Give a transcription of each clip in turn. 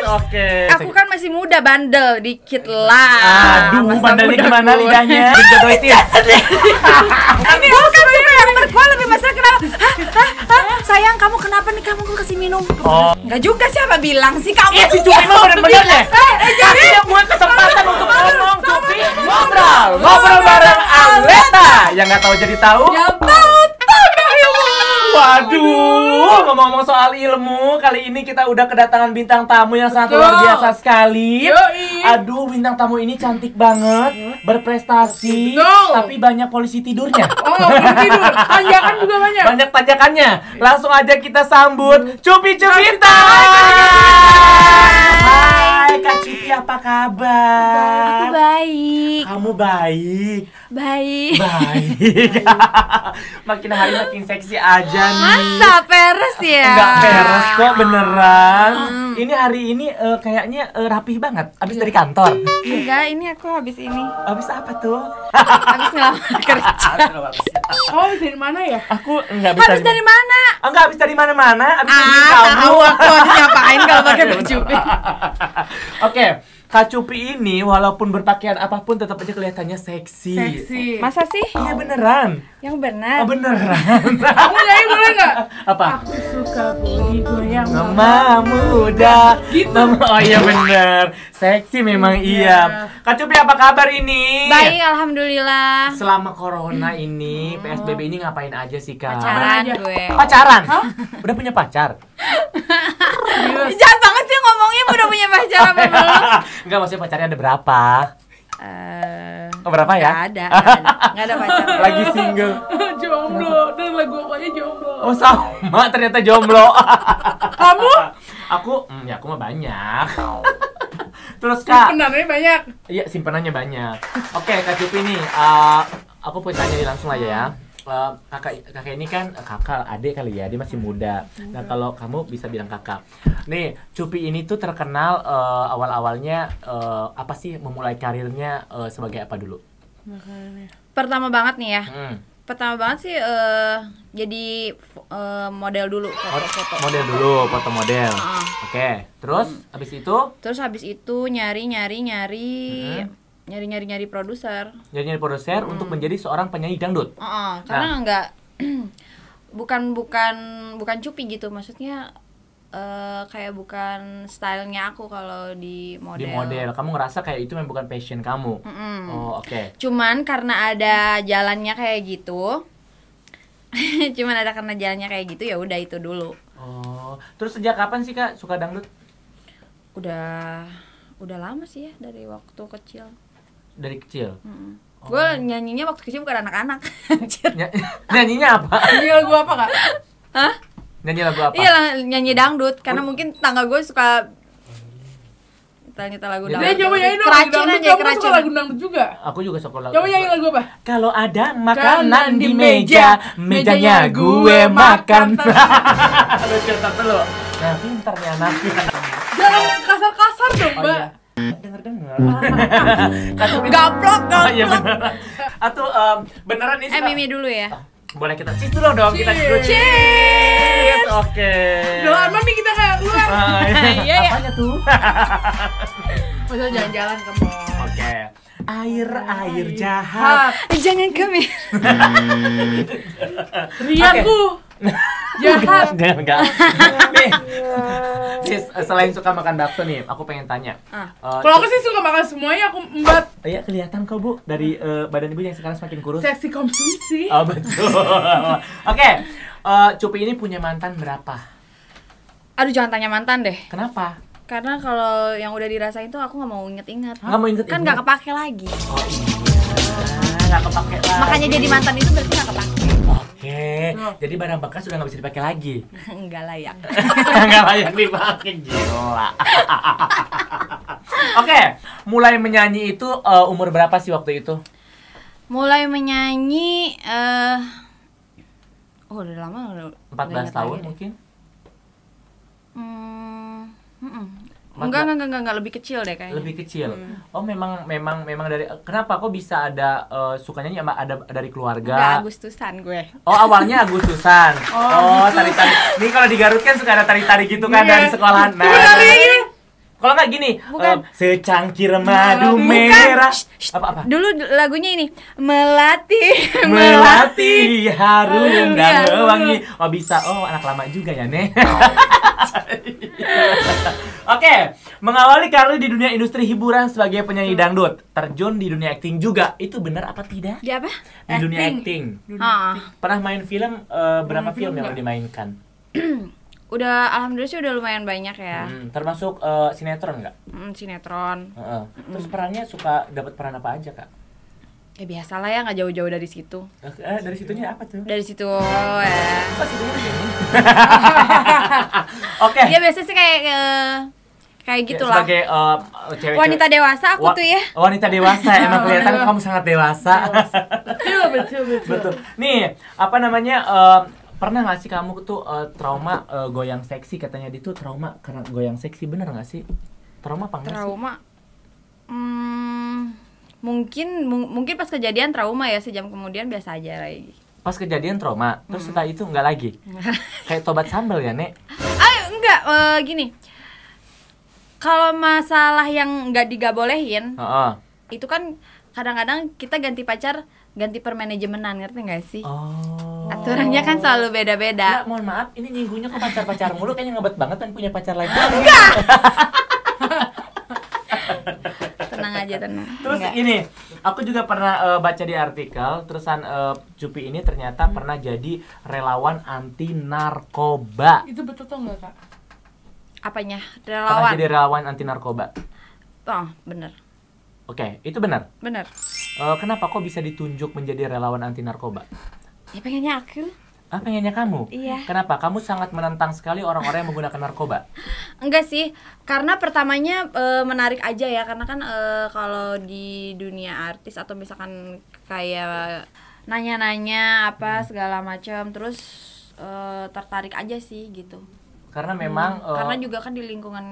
Oke. Aku kan masih muda, bandel dikit lah. Aduh, Masa bandelnya muda gimana gue. lidahnya? Dijodohin. Ini aku kan suka yang berkuah lebih masalah kenapa? Hah? Sayang, kamu kenapa nih? Kamu kok kasih minum? Oh. Enggak juga, siapa bilang sih kamu? Iya si Cupi mah bener-bener deh. Kasih gue kesempatan untuk ngomong Cupi ngobrol bareng Aleta yang nggak tahu jadi tahu. Yang tahu tambah ilmu. Waduh, ngomong-ngomong soal ilmu, kali ini kita udah kedatangan bintang tamu yang sangat luar biasa sekali. Yoi. Aduh, bintang tamu ini cantik banget, berprestasi, Betul. tapi banyak polisi tidurnya. Oh, belum tidur. Tanjakan juga banyak. Banyak tanjakannya. Langsung aja kita sambut Cupi Cupita. Hai Kak Cupi, apa kabar? Aku baik. Kamu baik. Baik. Baik. Makin hari makin seksi aja nih. Masa peres ya? Enggak beres kok beneran. Ini hari ini kayaknya rapih banget. Abis dari kantor. Enggak, ini aku habis ini. Abis apa tuh? Habis ngelamar kerja. Oh, dari mana ya? Aku enggak bisa. Habis dari mana? Enggak habis dari mana-mana. Abis dari kamu. Tahu aku harus ngapain kalau pakai baju pink. Oke, Kak Cupi ini walaupun berpakaian apapun tetap aja kelihatannya seksi. Seksi. Masa sih? Iya beneran. Yang benar. Oh, beneran. Kamu nyanyi boleh nggak? Apa? Aku suka body goyang. Mama muda. Gitu. Oh iya bener. Seksi memang iya. Kak Cupi apa kabar ini? Baik, alhamdulillah. Selama corona ini, PSBB ini ngapain aja sih Kak? Pacaran aja. gue. Pacaran? Udah punya pacar? Jahat banget sih ngomongnya udah punya pacar apa belum? Enggak, maksudnya pacarnya ada berapa? Oh, berapa ya? Nggak ada pacar. Lagi single. Jomblo. Dan lagu apanya jomblo. Oh sama, ternyata jomblo. Kamu? Aku mah banyak. Terus Kak, Simpenannya banyak. iya simpenannya banyak. Oke Kak Cupi nih, aku mau tanya langsung aja ya. Kakak ini kan kakak adik kali ya, dia masih muda. Nah kalau kamu bisa bilang kakak. Nih Cupi ini tuh terkenal awal-awalnya apa sih memulai karirnya sebagai apa dulu? Pertama banget nih ya. Pertama banget sih jadi model dulu, foto-foto. Model dulu, foto model. Oke, terus abis itu? Terus habis itu nyari produser. Jadi produser untuk menjadi seorang penyanyi dangdut. Karena enggak bukan Cupi gitu, maksudnya kayak bukan stylenya aku kalau di model. Di model, kamu ngerasa kayak itu memang bukan passion kamu. Oh oke. Cuman karena ada jalannya kayak gitu, ya udah itu dulu. Oh, terus sejak kapan sih Kak suka dangdut? Udah lama sih ya, dari waktu kecil. Dari kecil. Gue nyanyinya waktu kecil bukan anak-anak. Nyanyinya apa? Ini lagu apa, Kak? Hah? Nyanyi lagu apa? Iya, nyanyi dangdut karena mungkin tangga gue suka nyetel lagu dangdut. Dia coba nyanyi dong. Keracun aja, Kamu suka keracun. lagu dangdut juga? Aku juga suka lagu. Coba nyanyi lagu apa? Kalau ada makanan di meja, mejanya gue makan. Lu cerita dulu. Nah, pintar nih anak. Jangan kasar-kasar dong, Oh Mbak. iya. Dengar. Gaplok. Oh iya bener. Atau beneran nih sih. Mimi dulu ya. Boleh kita cheers dulu dong, kita Cheers. cheers. Oke. Udah lama nih kita kayak keluar. Iya. Apanya tuh? Masa jalan-jalan ke mall. Oke. Air jahat. Jangan kami. Rianku. Jahat. Enggak. Nih. Sis, selain suka makan bakso nih, aku pengen tanya. Kalau aku sih suka makan semuanya, aku embat. Iya kelihatan kok Bu dari badan Ibu yang sekarang semakin kurus. Seksi konsumsi. Oh betul. Oke, Cupi ini punya mantan berapa? Aduh, jangan tanya mantan deh. Kenapa? Karena kalau yang udah dirasain tuh aku nggak mau inget-inget. Nggak mau inget-inget? Kan nggak kepake lagi. Oh iya, nggak kepake lagi. Makanya jadi mantan itu berarti nggak kepake. Oke, jadi barang bekas sudah nggak bisa dipakai lagi. Nggak layak. Nggak layak dipakai, gila. Oke, mulai menyanyi itu umur berapa sih waktu itu? Mulai menyanyi udah lama udah 14 tahun mungkin? Enggak, lebih kecil deh kayaknya. Lebih kecil. Oh, memang dari kenapa kok bisa ada suka nyanyi sama ada dari keluarga? Enggak, Agustusan gue. Oh, awalnya Agustusan. Oh, tari-tari. Ini kalau di Garut kan suka ada tari-tari gitu kan dari sekolahan. Nah, Kalau nggak gini, Bukan. secangkir madu merah. Apa? Dulu lagunya ini melati harum dan mewangi. Oh bisa, anak lama juga ya Nek. Oke, mengawali karir di dunia industri hiburan sebagai penyanyi dangdut, terjun di dunia akting juga, itu benar apa tidak? Di apa? Di dunia akting. Pernah main film, berapa film yang dimainkan? Udah, alhamdulillah sih udah lumayan banyak ya. Termasuk sinetron nggak? Sinetron. Terus perannya suka dapat peran apa aja kak? Ya biasalah ya, nggak jauh-jauh dari situ. Dari situnya apa tuh? Dari situ ya. Apa situnya begini? Oke. Ya biasa sih kayak gitulah. Sebagai cewek wanita dewasa aku tuh ya. Wanita dewasa, emang kelihatan kamu sangat dewasa. Betul. Nih, apa namanya? Pernah nggak sih kamu tuh trauma goyang seksi, katanya dia tuh trauma karena goyang seksi, bener nggak sih? Trauma apa enggak sih? Trauma. Mungkin pas kejadian trauma ya, sejam kemudian biasa aja lagi. Pas kejadian trauma, terus setelah itu nggak lagi? Kayak tobat sambal ya, Nek? Enggak, gini. Kalau masalah yang nggak digabolehin, itu kan kadang-kadang kita ganti pacar, ganti permanajemenan, ngerti nggak sih? Aturannya kan selalu beda-beda. Nggak, mohon maaf, ini nyinggungnya ke pacar-pacar mulu, kayaknya ngebet banget dan punya pacar lain. Enggak. Tenang aja, tenang. Terus Enggak. ini, aku juga pernah baca di artikel, terusan Cupi ini ternyata pernah jadi relawan anti narkoba. Itu betul tuh enggak, Kak? Apanya? Pernah Relawan. jadi relawan anti narkoba. Oh, bener. Oke, itu benar. Bener. Kenapa kok bisa ditunjuk menjadi relawan anti narkoba? Ya pengennya aku. Pengennya kamu? Iya. Kenapa? Kamu sangat menentang sekali orang-orang yang menggunakan narkoba. Enggak sih, karena pertamanya menarik aja ya, karena kan kalau di dunia artis atau misalkan kayak nanya-nanya apa segala macam, terus tertarik aja sih gitu. Karena memang karena juga kan di lingkungan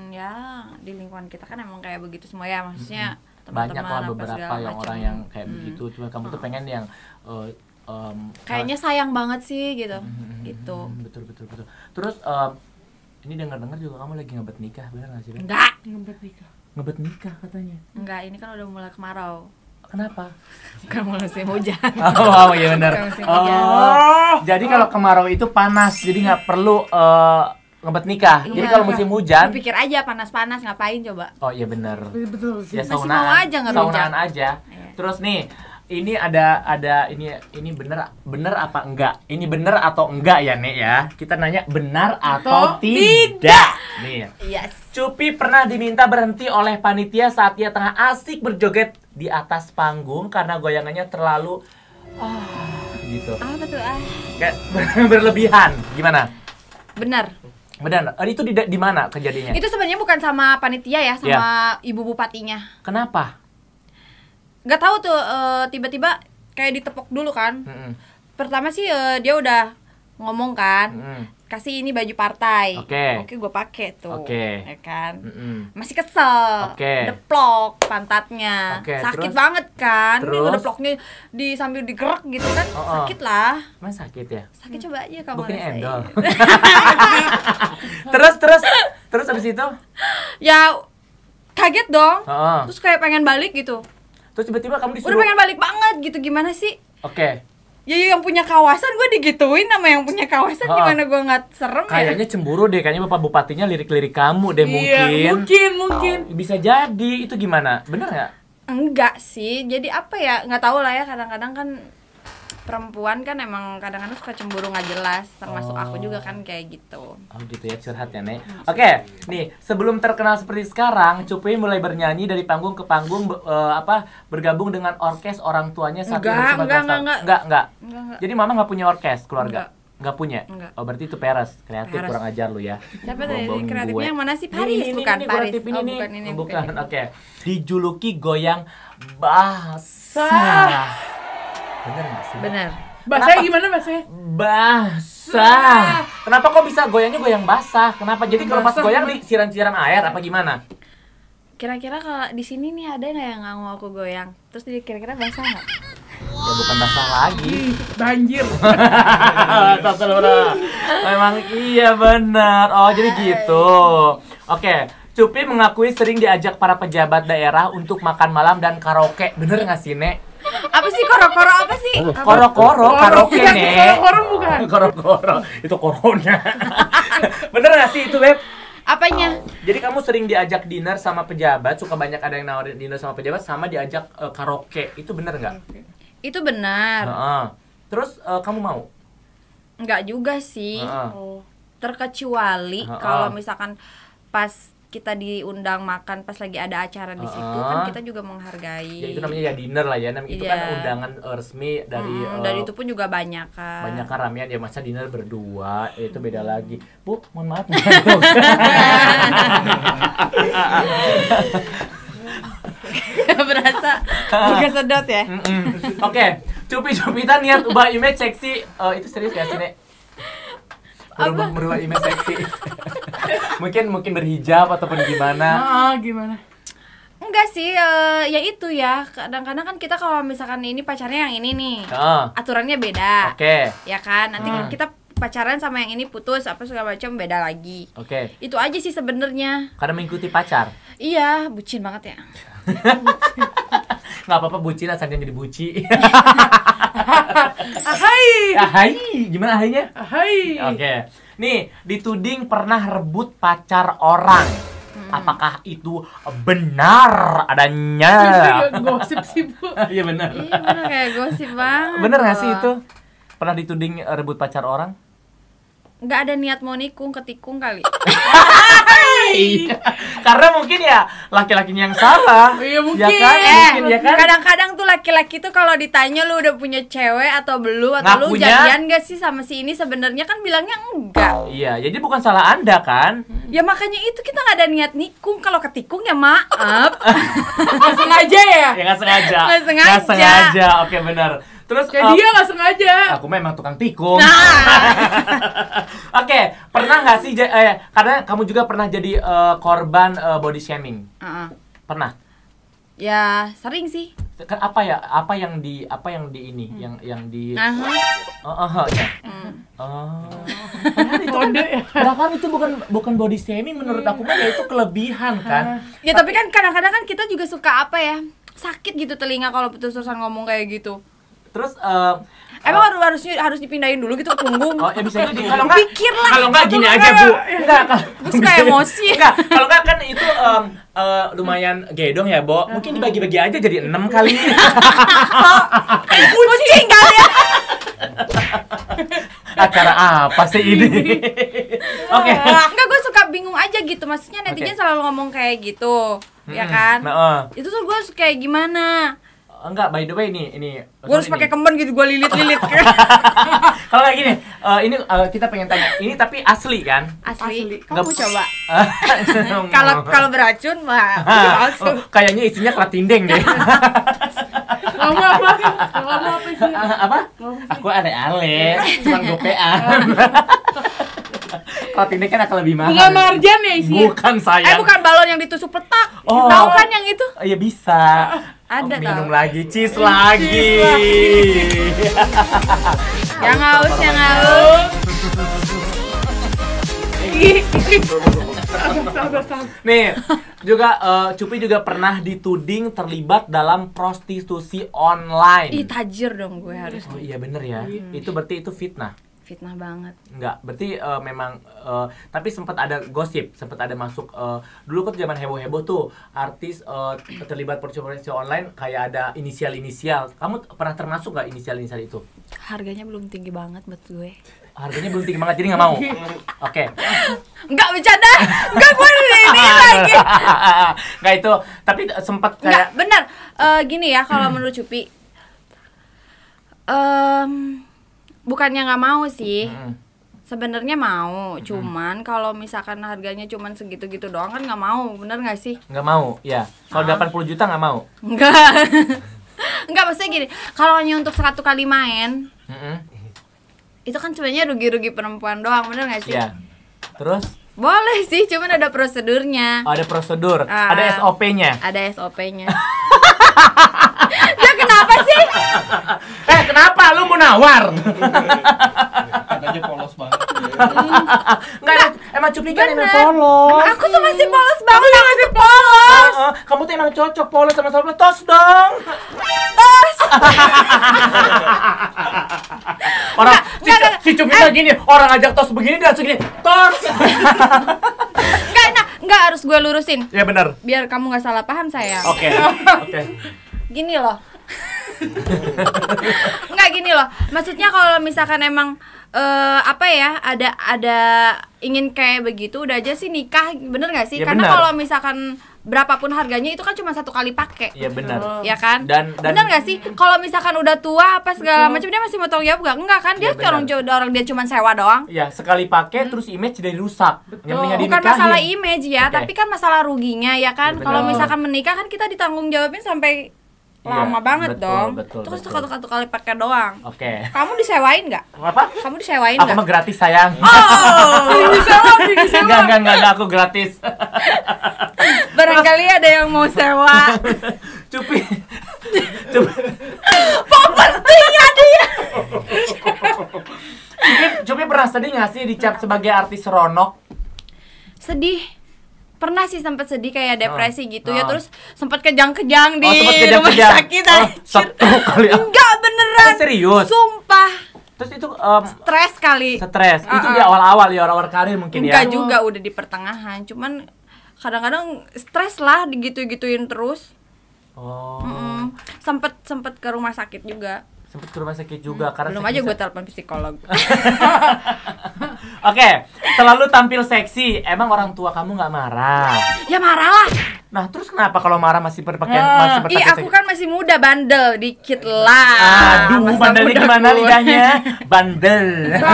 kita kan emang kayak begitu semua ya, maksudnya teman-teman banyak lah apa beberapa segala yang macam. orang yang kayak begitu. Cuma kamu tuh pengen yang kayaknya sayang banget sih gitu. Gitu. Betul. Terus ini dengar-dengar juga kamu lagi ngebet nikah, benar nggak sih? Ben? Enggak. Ngebet nikah katanya. Enggak, ini kan udah mulai kemarau. Kenapa? Kan mulai musim hujan. Oh iya benar. Bukan musim hujan. Jadi kalau kemarau itu panas, jadi nggak perlu ngebet nikah. Jadi kalau musim hujan, pikir aja panas-panas ngapain coba? oh iya benar. Betul sih. Ya Masih saunaan, mau aja ngerujak. saunaan aja. Iya. Terus nih, ini ada ini bener apa enggak? Ini bener atau enggak ya, Nek ya? Kita nanya benar atau tidak. Nih. Yes. Cupi pernah diminta berhenti oleh panitia saat ia tengah asik berjoget di atas panggung karena goyangannya terlalu gitu. Apa tuh? Kayak berlebihan. Gimana? Benar. Benar. Itu di mana kejadiannya? Itu sebenarnya bukan sama panitia ya, sama ibu bupatinya. Kenapa? Gak tahu tuh, tiba-tiba kayak ditepok dulu kan. Pertama sih dia udah ngomong kan, kasih ini baju partai. Oke, gue pakai tuh. Ya kan. Masih kesel. Deplok pantatnya. Sakit banget kan. Ini ngedeploknya sambil digerak gitu kan. Sakit lah. Mas sakit ya? Sakit, coba aja kamu Bukannya rasain. endol. terus abis itu? Ya kaget dong. Heeh. Terus kayak pengen balik gitu. Terus tiba-tiba kamu disuruh. Udah pengen balik banget gitu, gimana sih? Oke. Ya yang punya kawasan gue digituin sama yang punya kawasan, gimana gue nggak serem ya? Kayaknya cemburu deh, kayaknya bapak bupatinya lirik-lirik kamu deh mungkin. Iya, mungkin. Bisa jadi, itu gimana? Bener nggak? Enggak sih, jadi apa ya, nggak tahu lah ya, kadang-kadang kan perempuan kan emang kadang-kadang suka cemburu nggak jelas, termasuk aku juga kan kayak gitu. Oh gitu ya, curhat ya Nek. Oke, nih sebelum terkenal seperti sekarang, Cupi mulai bernyanyi dari panggung ke panggung, bergabung dengan orkes orang tuanya saat Enggak, umur 19 tahun. Enggak. Enggak. Jadi mama nggak punya orkes keluarga? Nggak punya? Enggak. Oh berarti itu peres, kreatif, Peres. kurang ajar lu ya. Siapa tadi Bohong-bohongin kreatifnya gue. yang mana sih? Ini, Paris, ini, bukan ini, Paris. kreatif ini Oh, nih. bukan ini, Bukan, bukan. oke. Dijuluki goyang basah. Bener nggak sih? Bener. Bahasanya gimana bahasanya? Basah. Kenapa kok bisa goyangnya goyang basah? Kenapa? Jadi kalau pas Basah. goyang disiram-siram air apa gimana? Kira-kira kalau di sini nih ada nggak yang nggak mau aku goyang? Terus dia kira-kira basah nggak? Ya bukan basah lagi. Banjir. Memang iya benar. Oh jadi gitu. Oke, Cupi mengakui sering diajak para pejabat daerah untuk makan malam dan karaoke. Bener nggak sih, Nek? Apa sih koro-koro apa sih? Koro-koro, karaoke, Nek. Koro bukan. Koro-koro, itu corona. Bener nggak sih itu, Beb? Apanya? Jadi kamu sering diajak dinner sama pejabat, suka banyak ada yang nawarin dinner sama pejabat, sama diajak karaoke. Itu bener nggak? Itu benar. Terus kamu mau? Enggak juga sih. Oh. Terkecuali kalau misalkan pas kita diundang makan pas lagi ada acara di situ kan kita juga menghargai. Ya itu namanya ya dinner lah ya. Itu kan undangan resmi dari dan itu pun juga banyak kan. Banyak kan ramean ya, masa dinner berdua itu beda lagi. Bu, mohon maaf. Berasa buka sedot ya. Oke, Cupi-cupitan niat ubah image seksi. Itu serius gak sih, Nek? Merubah image seksi. mungkin berhijab ataupun gimana? Gimana? Enggak sih, ya itu ya. Kadang-kadang kan kita kalau misalkan ini pacarnya yang ini nih, aturannya beda. Oke. Ya kan, nanti kita pacaran sama yang ini putus apa segala macam beda lagi. Oke. Itu aja sih sebenarnya. Karena mengikuti pacar. Iya, bucin banget ya. Nggak apa-apa bucin asalnya jadi buci. Ahai. Ahai, gimana ahainya? Ahai. Oke. Nih, dituding pernah rebut pacar orang. Apakah itu benar adanya? Gosip sih, Bu. Iya benar. Iya benar, kayak gosip banget. Bener nggak sih itu? Pernah dituding rebut pacar orang? Nggak ada niat mau nikung, ketikung kali. Karena mungkin ya laki-lakinya yang salah. Iya mungkin. Ya kan? Mungkin, ya kan? Kadang-kadang tuh laki-laki tuh kalau ditanya lu udah punya cewek atau belum atau lu jadian gak sih sama si ini, sebenarnya kan bilangnya enggak. Iya, jadi bukan salah Anda kan? Ya makanya itu kita nggak ada niat nikung. Kalau ketikung ya maaf. Nggak sengaja ya? Ya nggak sengaja. Nggak sengaja. Oke benar. Terus kayak dia nggak sengaja. Aku memang tukang tikung. Oke, pernah nggak sih? Karena kamu juga pernah jadi korban body shaming. Pernah? Ya sering sih. Kan apa yang di ini yang di ya. Bahkan itu bukan body shaming menurut aku mah, ya itu kelebihan kan. Ya tapi kan kadang-kadang kan kita juga suka apa ya, sakit gitu telinga kalau putus-putusan ngomong kayak gitu. Terus emang harus dipindahin dulu gitu ke punggung. Oh, ya bisa jadi. Kalau enggak pikirlah. Kalau enggak gini aja, Bu. Enggak, gue suka emosi. Enggak, kalau enggak kan itu lumayan gedong ya, Bo. Mungkin dibagi-bagi aja jadi 6 kali. Kucing kali ya. Acara apa sih ini? Oke. Enggak, gue suka bingung aja gitu. Maksudnya netizen selalu ngomong kayak gitu. Ya kan? Itu tuh gue suka kayak gimana? Enggak, by the way ini gue harus pakai kemben gitu, gue lilit-lilit. Kalau kayak gini, ini kita pengen tanya, ini tapi asli kan? Asli. Kamu coba. Kalau beracun mah palsu. Kayaknya isinya kelatindeng deh. Kamu apa sih? Apa? Aku ale-ale, cuma gopean. Kelatindeng kan akan lebih mahal. Bunga marjan ya isinya? Bukan sayang. Bukan balon yang ditusuk petak. Tahu kan yang itu? Iya bisa. Ada minum lagi, cheese lagi. Yang haus. Nih, juga Cupi juga pernah dituding terlibat dalam prostitusi online. Ih, tajir dong gue harus. Oh iya bener ya. Itu berarti itu fitnah. Fitnah banget. Enggak, berarti memang tapi sempat ada gosip, sempat ada masuk dulu kan zaman heboh-heboh tuh artis terlibat prostitusi online kayak ada inisial-inisial. Kamu pernah termasuk nggak inisial-inisial itu? Harganya belum tinggi banget buat gue. Harganya belum tinggi banget, jadi nggak mau. Oke. Enggak bercanda. Enggak boleh ini lagi. Enggak itu, tapi sempat kayak. Enggak, benar. Gini ya kalau menurut Cupi. Bukannya nggak mau sih, sebenarnya mau, cuman kalau misalkan harganya cuman segitu-gitu doang kan nggak mau, bener nggak sih? Nggak mau, ya. Kalau 80 juta nggak mau? Enggak, maksudnya gini, kalau hanya untuk 1 kali main, itu kan sebenarnya rugi-rugi perempuan doang, bener nggak sih? Iya. Terus? Boleh sih, cuman ada prosedurnya. Ada prosedur, ada SOP-nya. Ada SOP-nya. Ya kenapa sih? Kenapa lu mau nawar? Katanya polos banget. Enggak, Emang Cupi kan emang Bener. polos. Aku tuh masih polos banget. Aku masih polos. Kamu tuh emang cocok polos sama Soroblos. Tos dong. Tos. Orang si Cupi kayak gini, orang ajak tos begini dia langsung gini, tos. Enggak harus gue lurusin. Ya benar. Biar kamu nggak salah paham sayang. Oke. Gini loh. Enggak gini loh. Maksudnya kalau misalkan emang apa ya, ada ingin kayak begitu udah aja sih nikah, bener nggak sih? Ya, karena bener. kalau misalkan berapapun harganya itu kan cuma satu kali pakai. Iya benar. Ya kan? Dan bener nggak sih? Kalau misalkan udah tua apa segala macam dia masih mau tanggung jawab nggak? Enggak kan? Dia Ya, orang dia cuma sewa doang. Ya, sekali pakai terus image jadi rusak. Yang mendingan Bukan dinikahin. masalah image ya, Oke. tapi kan masalah ruginya ya kan. Ya, Kalau benar. misalkan menikah kan kita ditanggung jawabin sampai Iya, lama banget betul, dong. betul, Terus betul. satu kali pakai doang. Oke. Kamu disewain nggak? Apa? Kamu disewain Aku nggak? mah gratis sayang. Oh, Enggak, aku gratis. barangkali ada yang mau sewa. Cupi. Pentingnya dia. Cupi pernah sedih nggak sih dicap sebagai artis ronok? Sedih. Pernah sih sempat sedih kayak depresi gitu ya, Oh. terus sempat kejang-kejang di sempat rumah kejang-kejang. sakit Oh, anjir. stroke kali ya? Enggak beneran. Serius? Sumpah. Terus itu Stres kali. stres. Itu Uh-uh. di awal-awal ya, awal karir mungkin ya. Enggak juga, udah di pertengahan. Cuman kadang-kadang stres lah digitu-gituin terus. Oh. Sempet ke rumah sakit juga. Sempet ke rumah sakit juga karena Belum saking aja gue telepon psikolog. Oke, selalu tampil seksi. Emang orang tua kamu nggak marah? Ya marah lah. Nah, terus kenapa kalau marah masih berpakaian Ih, aku kan masih muda, bandel dikit lah. Aduh, Masa bandelnya muda gimana gue. lidahnya? Bandel.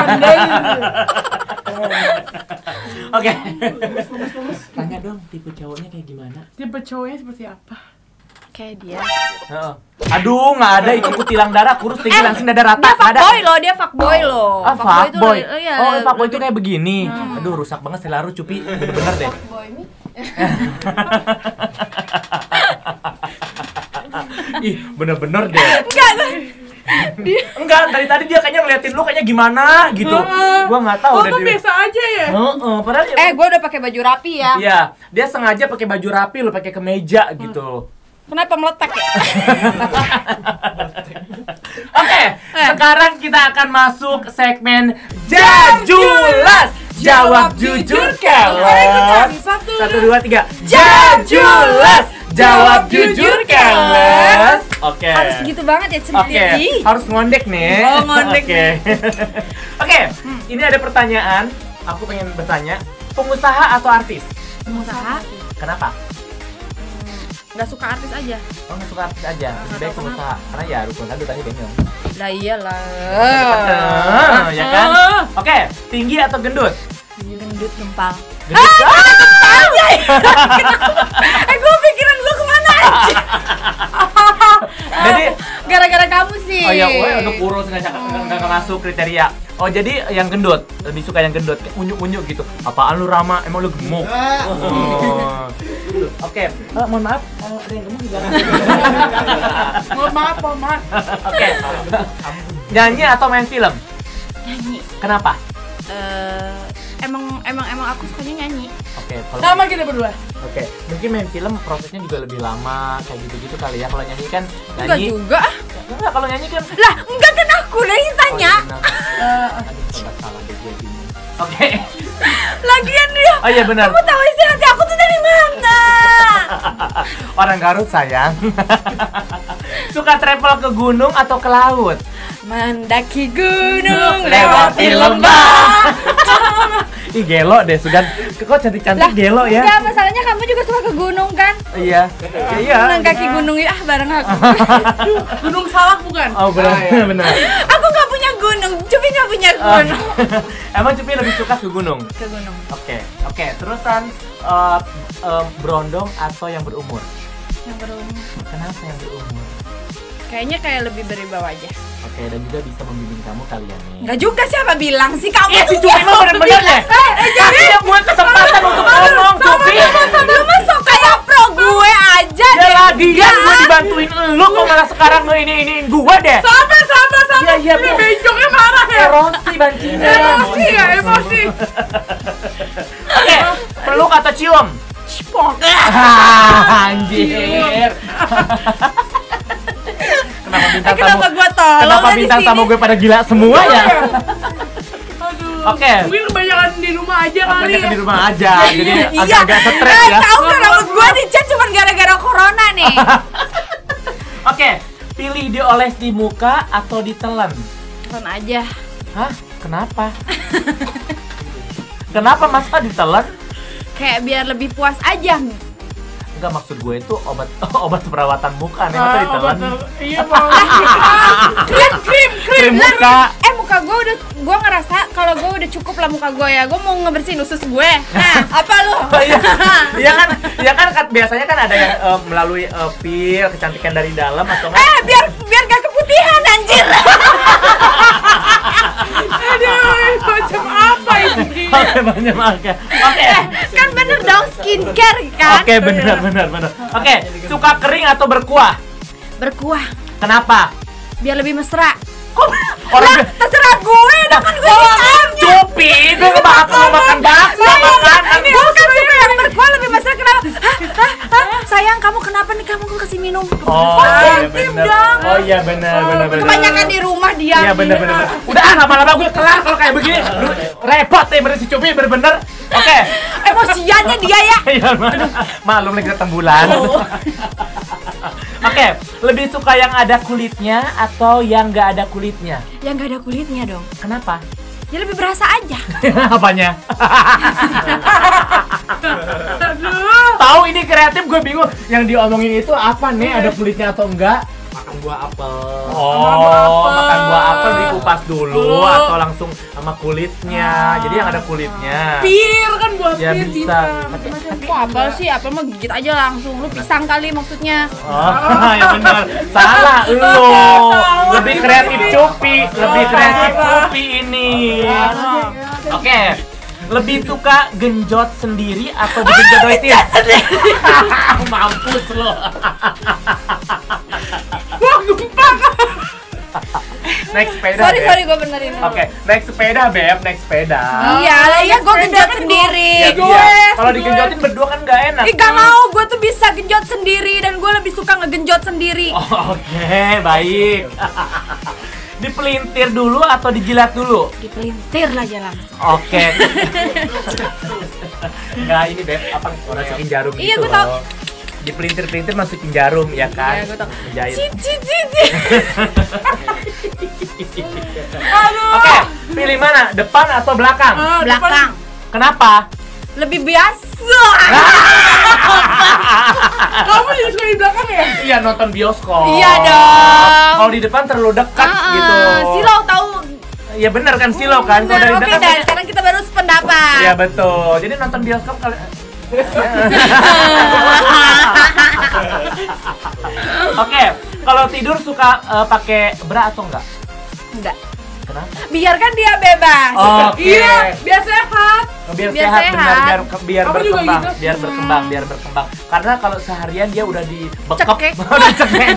Oke. Tanya dong, tipe cowoknya kayak gimana? Tipe cowoknya seperti apa? Kayak dia. Heeh. Aduh, nggak ada itu kutilang darah, kurus tinggi langsing dada rata. Dia Nggak ada. fuckboy loh, dia fuckboy loh. Ah, fuckboy. Iya. Oh, fuckboy itu kayak begini. Aduh, rusak banget selalu Cupi. Bener-bener deh. Fuckboy ini. Ih, bener-bener deh. Enggak. Enggak, dari tadi dia kayaknya ngeliatin lu kayaknya gimana gitu. Gua nggak tahu Oh, dari kok biasa aja ya? Heeh, padahal dia Gue udah pakai baju rapi ya. Iya, dia sengaja pakai baju rapi, lu pakai kemeja gitu. Kenapa meletak ya? Oke, sekarang kita akan masuk segmen Jajulas. Jawab jujur keles. Satu, dua, tiga. Jajulas. Jawab jujur keles. Oke. Harus gitu banget ya Oke, centini. harus ngondek nih. Oh, ngondek Oke. Oke, ini ada pertanyaan. Aku pengen bertanya, pengusaha atau artis? Pengusaha Kenapa? nggak suka artis aja. Oh, nggak suka artis aja. Lebih baik pengusaha. Karena ya rukun kan tadi bengong. Lah iyalah. Ya kan? Oke, tinggi atau gendut? Gendut gempal. Gendut. Gue pikiran gue kemana aja? Jadi Gara-gara kamu sih. oh ya, gue udah kurus nggak masuk kriteria. Oh jadi yang gendut, lebih suka yang gendut, unyu-unyu gitu. Apaan lu Rama? Emang lu gemuk? Oh. Oke, mohon maaf, ada yang gemuk juga. Mohon maaf. Oke, nyanyi atau main film? Nyanyi. Kenapa? Emang aku sukanya nyanyi. Oke, kalau Sama kita berdua. Oke, mungkin main film prosesnya juga lebih lama, kayak gitu-gitu kali ya. Kalau nyanyi kan Enggak nyanyi. juga. Enggak, kalau nyanyi kan. Lah, enggak kan aku lah yang tanya. Oh, iya benar. Aduh, serba salah deh gue gini. Oke. Lagian dia. Oh iya benar. Kamu tahu isi hati aku tuh dari mana? Orang Garut sayang. Suka travel ke gunung atau ke laut? Mendaki gunung, Lewati lembah. Ih gelo deh, Sugan. Kok cantik-cantik gelo ya? Enggak, masalahnya kamu juga suka ke gunung kan? Iya. Iya. Mendaki gunung ya, bareng aku. Gunung Salak bukan? Oh benar, benar. Aku nggak punya gunung, Cupi nggak punya gunung. Emang Cupi lebih suka ke gunung? Ke gunung. Oke. Terusan berondong atau yang berumur? Yang berumur. Kenapa yang berumur? Kayaknya kayak lebih berwibawa aja. Oke, dan juga bisa membimbing kamu kalian nih. Enggak juga, siapa bilang sih kamu? Si Cupi mah bener-bener deh. Kasih yang gue kesempatan untuk ngomong, Cupi. Lu mah sok kayak pro gue aja Ya deh. lagian gue dibantuin lu kok malah sekarang ini gue deh. Sabar. Iya, Ini Bu. bencongnya marah ya. Erosi bancingan. Emosi ya, emosi. Tepok. Anjir. Kenapa gua tolong Kenapa di bintang sini? tamu gue pada gila semua ya? Aduh. Oke. Mungkin kebanyakan di rumah aja kali Banyak ya. di rumah aja, jadi Iya. agak-agak stres ya. Tahu kan rambut gua dicat cuma gara-gara corona nih. Oke, pilih dioles di muka atau ditelan? Telan aja. Hah? Kenapa? Kenapa masa ditelan? Kayak biar lebih puas aja. Enggak, maksud gue itu obat perawatan muka nih, masa ditelan? Iya, mau. Krim muka. Muka gua ngerasa kalau gua udah cukup lah muka gua ya. Gua mau ngebersihin usus gue. Nah, apa lu? Oh, iya. Iya kan biasanya kan ada yang melalui pil kecantikan dari dalam atau enggak? biar gak keputihan anjir. Aduh, macam apa ini? Oke, banyak oke. Oke. Kan bener dong skincare kan? Oke, benar. Oke, suka kering atau berkuah? Berkuah Kenapa? biar lebih mesra. Kok orang Terserah gue, udah kan gue ditanya. cupi, gue makan bakso makanan. Gue kan suka yang berkuah lebih mesra. Kenapa? Hah? Sayang, kamu kenapa nih? Kamu kasih minum. Iya Positif benar. dong. Oh iya benar. Kebanyakan di rumah dia. Iya benar. Udah lama-lama gue kelar kalau kayak begini. Repot ya bener si cupi bener-bener. Oke. Emosiannya dia ya. Iya, maklum lagi ketemu bulan. Oke, lebih suka yang ada kulitnya atau yang nggak ada kulitnya? Yang gak ada kulitnya dong. Kenapa? Ya lebih berasa aja. Apanya? Tahu ini kreatif, gue bingung. Yang diomongin itu apa nih? Ada kulitnya atau enggak? Makan buah apel. Oh, makan buah apel dikupas dulu atau langsung sama kulitnya. Jadi yang ada kulitnya. Pir kan buat Ya, pir bisa. bisa. Macam-macam. Kok apel sih? Apel mah gigit aja langsung. Lu pisang kali maksudnya. Oh, ya benar. Salah lu. Lebih kreatif cupi, ini. Oke. Lebih suka genjot sendiri atau digenjotin? Mampus lo. Wah, gempa. Naik sepeda. Sorry gue benerin. Oke, naik sepeda, Beb, naik sepeda. Iya lah, iya gue genjot sendiri. Ya, iya. Kalau digenjotin berdua kan nggak enak. Ih gak mau, gue tuh bisa genjot sendiri dan gue lebih suka ngegenjot sendiri. Oh, oke, baik. Dipelintir dulu atau dijilat dulu? Dipelintir aja langsung. Oke. Enggak, ini Beb, apa masukin jarum Iya, gitu gua tau. loh. Dipelintir-pelintir masukin jarum ya kan? Iya, gue tau. Menjahit. Cici. Oke, pilih mana? Depan atau belakang? Belakang. Kenapa? Lebih biasa. Kamu juga suka di belakang ya? Iya, nonton bioskop. Iya dong. Kalau di depan terlalu dekat gitu. Silau tahu. Iya benar kan silau kan? Kalau dari Oke, dekat. dan sekarang kita baru sependapat. Iya betul. Jadi nonton bioskop kali. Oke, kalau tidur suka pakai bra atau enggak? Enggak. Kenapa? Biarkan dia bebas. Oke. Iya, biar sehat. Biar Biar sehat, sehat. benar, biar Aku juga berkembang, gitu. biar berkembang. Karena kalau seharian dia udah dibekep, Cekek. udah cekek.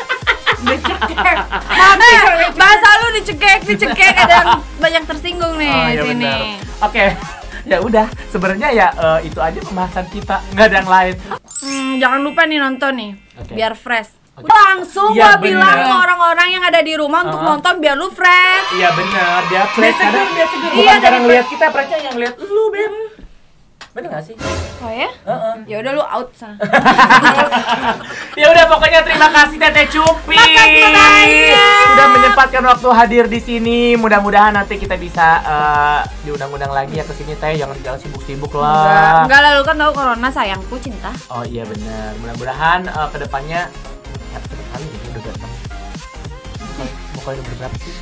Bahasa lu dicekek ada banyak tersinggung nih Oh, iya sini. benar. Oke. Ya udah, sebenarnya ya itu aja pembahasan kita, nggak ada yang lain. Jangan lupa nih nonton nih, Oke. biar fresh. Langsung Iya, gua bilang bener. ke orang-orang yang ada di rumah untuk nonton biar lu fresh. Iya benar, dia fresh seger, karena biar seger. bukan Iya, jarang dari- lihat kita, mereka yang lihat lu, Beb. Bener nggak sih? Oh ya? Heeh. Ya udah lu out sana. Ya udah, pokoknya terima kasih Teteh Cupi. Makasih banyak. Sudah menyempatkan waktu hadir di sini. Mudah-mudahan nanti kita bisa diundang-undang lagi ya ke sini Teh. Jangan sibuk-sibuk lah. Enggak lah, lu kan tahu corona sayangku cinta. Oh iya benar. Mudah-mudahan kedepannya ya kali ini udah datang. Bukan udah berapa sih?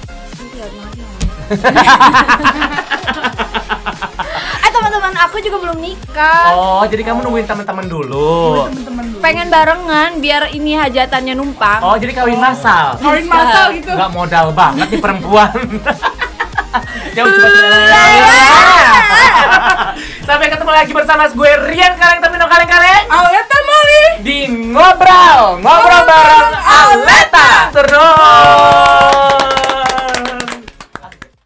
Teman-teman aku juga belum nikah. Oh, jadi kamu nungguin teman-teman dulu. Temen-temen dulu. Pengen barengan biar ini hajatannya numpang. Oh, jadi kawin massal. Kawin masal gitu. Nggak modal banget nih perempuan. Jauh coba. Sampai ketemu lagi bersama gue Rian Kaleng Kaleng. Aleta Mali. Di ngobrol bareng Aleta terus.